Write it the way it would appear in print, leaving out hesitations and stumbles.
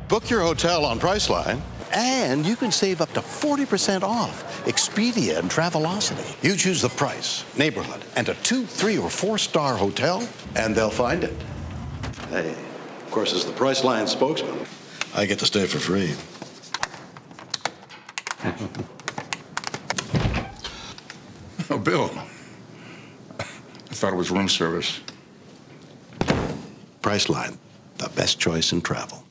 Book your hotel on Priceline, and you can save up to 40% off Expedia and Travelocity. You choose the price, neighborhood, and a 2, 3, or 4-star hotel, and they'll find it. Hey, of course, as the Priceline spokesman, I get to stay for free. Oh, Bill. I thought it was room service. Priceline, the best choice in travel.